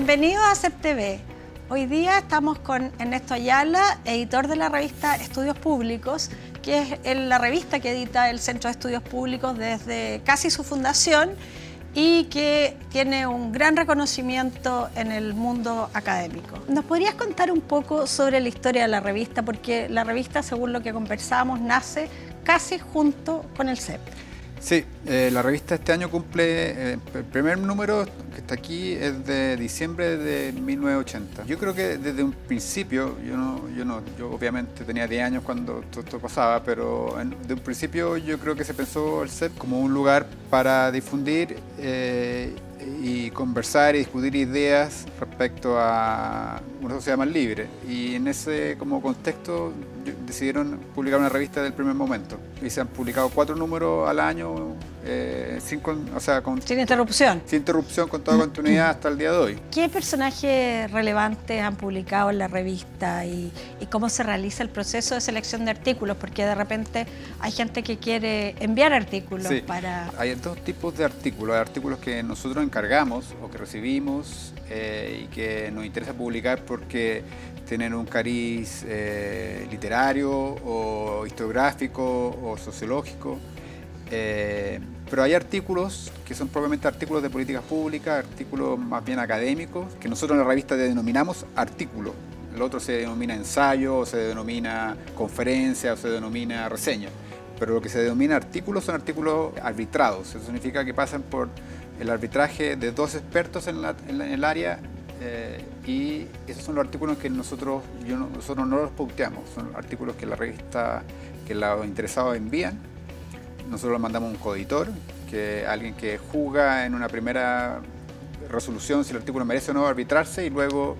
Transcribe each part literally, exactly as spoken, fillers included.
Bienvenidos a C E P T V. Hoy día estamos con Ernesto Ayala, editor de la revista Estudios Públicos, que es la revista que edita el Centro de Estudios Públicos desde casi su fundación y que tiene un gran reconocimiento en el mundo académico. ¿Nos podrías contar un poco sobre la historia de la revista? Porque la revista, según lo que conversamos, nace casi junto con el C E P. Sí, eh, la revista este año cumple, eh, el primer número que está aquí es de diciembre de mil novecientos ochenta. Yo creo que desde un principio, yo no, yo no, yo obviamente tenía diez años cuando todo esto pasaba, pero en, de un principio yo creo que se pensó el C E P como un lugar para difundir eh, y conversar y discutir ideas respecto a una sociedad más libre. Y en ese como contexto decidieron publicar una revista del primer momento. Y se han publicado cuatro números al año, eh, sin, con, o sea, con, sin interrupción. Sin interrupción, con toda continuidad hasta el día de hoy. ¿Qué personajes relevantes han publicado en la revista y, y cómo se realiza el proceso de selección de artículos? Porque de repente hay gente que quiere enviar artículos sí, para... Hay dos tipos de artículos. Hay artículos que nosotros encargamos o que recibimos eh, y que nos interesa publicar porque tienen un cariz eh, literario o historiográfico o sociológico. Eh, pero hay artículos que son propiamente artículos de políticas públicas, artículos más bien académicos, que nosotros en la revista denominamos artículo. El otro se denomina ensayo, o se denomina conferencia, o se denomina reseña. Pero lo que se denomina artículos son artículos arbitrados. Eso significa que pasan por el arbitraje de dos expertos en, la, en, la, en el área eh, y esos son los artículos que nosotros, yo no, nosotros no los pauteamos. Son artículos que la revista, que los interesados envían. Nosotros les mandamos un coeditor, que alguien que juzga en una primera resolución si el artículo merece o no arbitrarse, y luego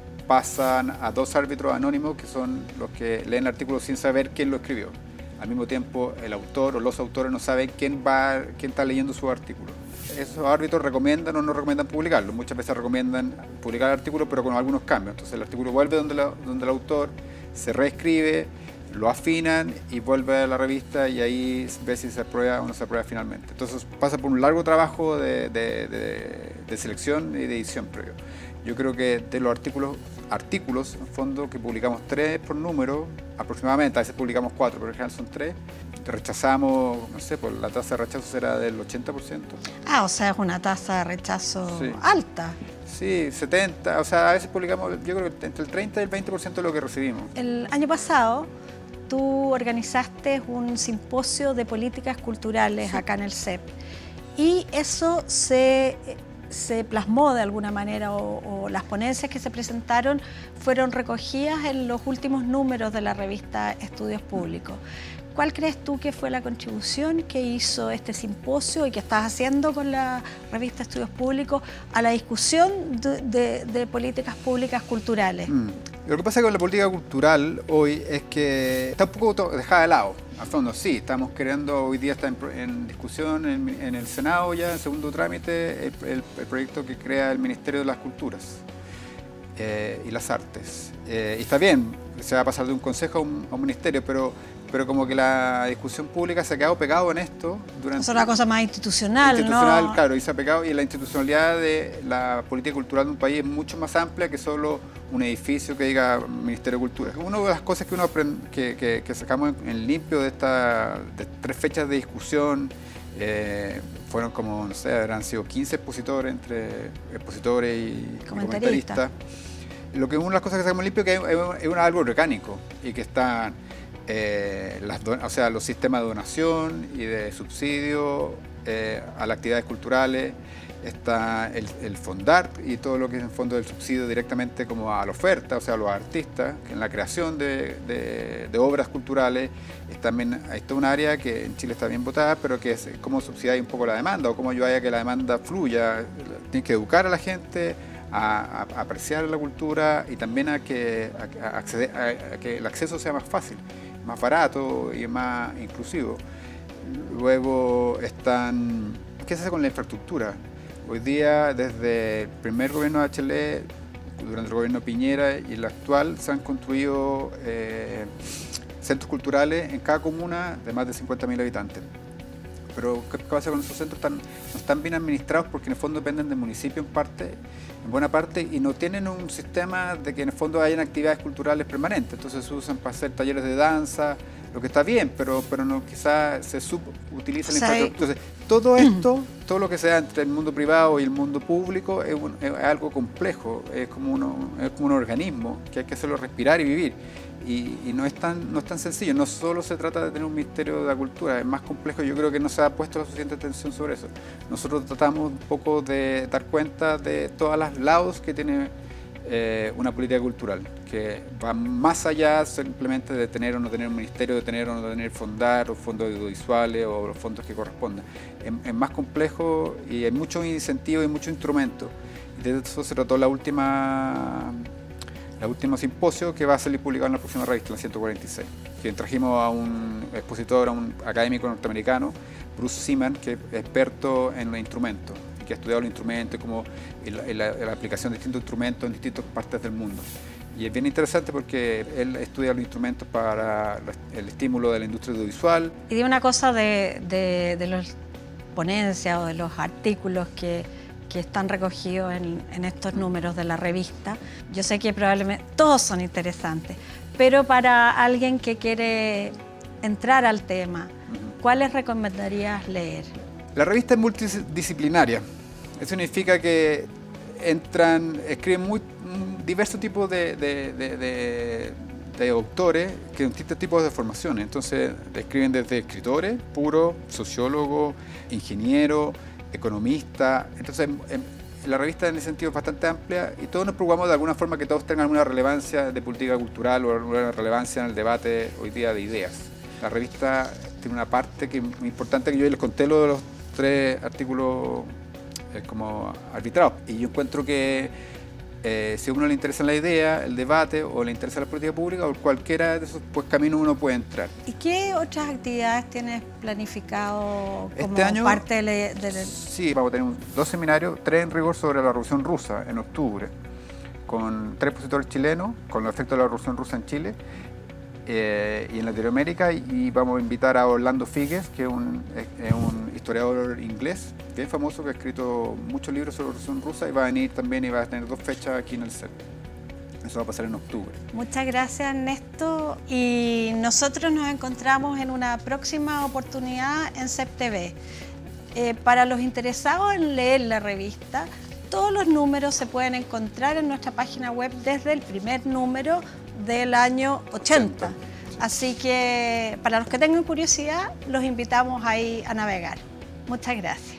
pasan a dos árbitros anónimos que son los que leen el artículo sin saber quién lo escribió. Al mismo tiempo, el autor o los autores no saben quién, va, quién está leyendo su artículo. Esos árbitros recomiendan o no recomiendan publicarlo. Muchas veces recomiendan publicar el artículo, pero con algunos cambios. Entonces el artículo vuelve donde, la, donde el autor, se reescribe, lo afinan y vuelve a la revista y ahí ve si se aprueba o no se aprueba finalmente. Entonces pasa por un largo trabajo de, de, de, de selección y de edición previo. Yo creo que de los artículos, artículos en fondo, que publicamos tres por número, aproximadamente, a veces publicamos cuatro, pero en general son tres, rechazamos, no sé, pues la tasa de rechazo será del ochenta por ciento. Ah, o sea, es una tasa de rechazo sí. alta. Sí, setenta, o sea, a veces publicamos, yo creo que entre el treinta y el veinte por ciento de lo que recibimos. El año pasado tú organizaste un simposio de políticas culturales sí. acá en el C E P y eso se, se plasmó de alguna manera o, o las ponencias que se presentaron fueron recogidas en los últimos números de la revista Estudios Públicos. ¿Cuál crees tú que fue la contribución que hizo este simposio y que estás haciendo con la revista Estudios Públicos a la discusión de, de, de políticas públicas culturales? Mm. Lo que pasa con la política cultural hoy es que está un poco dejada de lado. Al fondo sí, estamos creando, hoy día está en, en discusión en, en el Senado ya, en segundo trámite, el, el, el proyecto que crea el Ministerio de las Culturas eh, y las Artes. Eh, y está bien, se va a pasar de un consejo a un, a un ministerio, pero, pero como que la discusión pública se ha quedado pegado en esto. Durante, es una cosa más institucional, institucional, ¿no? Claro, y se ha pegado, y la institucionalidad de la política cultural de un país es mucho más amplia que solo un edificio que diga Ministerio de Cultura. Una de las cosas que, uno aprende, que, que, que sacamos en, en limpio de estas tres fechas de discusión, eh, fueron como, no sé, habrán sido quince expositores, entre expositores y comentaristas. Comentarista. Lo que una de las cosas que sacamos limpio es que es un árbol orgánico y que están eh, las o sea, los sistemas de donación y de subsidio eh, a las actividades culturales, está el, el Fondart y todo lo que es en fondo del subsidio directamente como a la oferta, o sea, a los artistas, en la creación de, de, de obras culturales. Es también, esto es un área que en Chile está bien votada, pero que es cómo subsidiar un poco la demanda o cómo ayudar a que la demanda fluya. Tiene que educar a la gente a, a apreciar la cultura y también a que, a, a acceder, a, a que el acceso sea más fácil, más barato y más inclusivo. Luego están, ¿qué se hace con la infraestructura? Hoy día, desde el primer gobierno de Bachelet, durante el gobierno Piñera y el actual, se han construido eh, centros culturales en cada comuna de más de cincuenta mil habitantes. pero ¿qué pasa con esos centros? Están, no están bien administrados porque en el fondo dependen del municipio en parte, en buena parte, y no tienen un sistema de que en el fondo hayan actividades culturales permanentes. Entonces se usan para hacer talleres de danza, lo que está bien, pero, pero no, quizás se subutiliza la infraestructura. Entonces, todo esto, todo lo que sea entre el mundo privado y el mundo público es, un, es algo complejo, es como, uno, es como un organismo que hay que hacerlo respirar y vivir. Y, y no, es tan, no es tan sencillo, no solo se trata de tener un ministerio de la cultura, es más complejo, yo creo que no se ha puesto la suficiente atención sobre eso. Nosotros tratamos un poco de dar cuenta de todos los lados que tiene eh, una política cultural, que va más allá simplemente de tener o no tener un ministerio, de tener o no tener fondar, o fondos audiovisuales o los fondos que correspondan. Es, es más complejo y hay muchos incentivos y muchos instrumentos. Y de eso se trató la última... el último simposio que va a salir publicado en la próxima revista, la ciento cuarenta y seis, que trajimos a un expositor, a un académico norteamericano, Bruce Seaman, que es experto en los instrumentos, que ha estudiado los instrumentos, como la, la, la aplicación de distintos instrumentos en distintas partes del mundo. Y es bien interesante porque él estudia los instrumentos para el estímulo de la industria audiovisual. Y de una cosa de, de, de las ponencias o de los artículos que que están recogidos en, en estos números de la revista. Yo sé que probablemente todos son interesantes, pero para alguien que quiere entrar al tema, ¿cuáles recomendarías leer? La revista es multidisciplinaria. Eso significa que entran, escriben muy, diversos tipos de, de, de, de, de autores que tienen distintos tipos de formaciones. Entonces, escriben desde escritores puros, sociólogos, ingenieros, economista. Entonces la revista en ese sentido es bastante amplia y todos nos preocupamos de alguna forma que todos tengan alguna relevancia de política cultural o alguna relevancia en el debate hoy día de ideas. La revista tiene una parte que es muy importante, que yo les conté lo de los tres artículos eh, como arbitrados, y yo encuentro que eh, si a uno le interesa la idea, el debate, o le interesa la política pública, o cualquiera de esos pues, caminos uno puede entrar. ¿Y qué otras actividades tienes planificado como este año, parte de, de... Sí, vamos a tener un, dos seminarios, tres en rigor sobre la Revolución Rusa en octubre, con tres expositores chilenos, con los efectos de la Revolución Rusa en Chile eh, y en Latinoamérica, y, y vamos a invitar a Orlando Figues, que es un, es un historiador inglés, bien famoso, que ha escrito muchos libros sobre la Revolución Rusa, y va a venir también y va a tener dos fechas aquí en el C E P. Eso va a pasar en octubre. Muchas gracias, Ernesto. Y nosotros nos encontramos en una próxima oportunidad en C E P T V. Eh, para los interesados en leer la revista, todos los números se pueden encontrar en nuestra página web desde el primer número del año ochenta. Así que para los que tengan curiosidad, los invitamos ahí a navegar. Muchas gracias.